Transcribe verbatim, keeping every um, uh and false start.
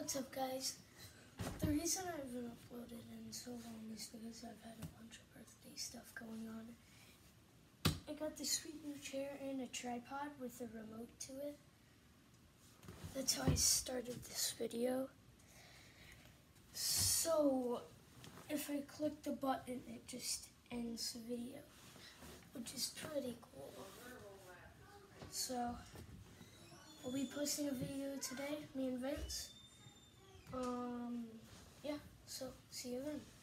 What's up, guys? The reason I haven't uploaded in so long is because I've had a bunch of birthday stuff going on. I got this sweet new chair and a tripod with a remote to it. That's how I started this video. So, if I click the button, it just ends the video, which is pretty cool. So, I'll be posting a video today, me and Vince. Um, yeah, so see you then.